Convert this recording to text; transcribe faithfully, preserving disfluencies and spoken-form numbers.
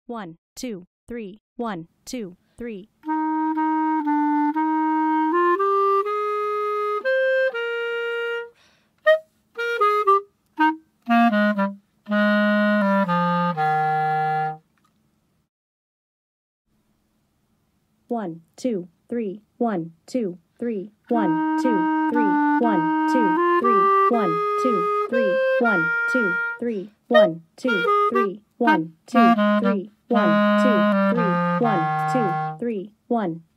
one, two, three, one, two, three. One, two, three, one, two, three, one, two, three, one, two, three, one, two, three, one, two, three, one, two, three, one, two, three, one, two, three, one, two, three, one.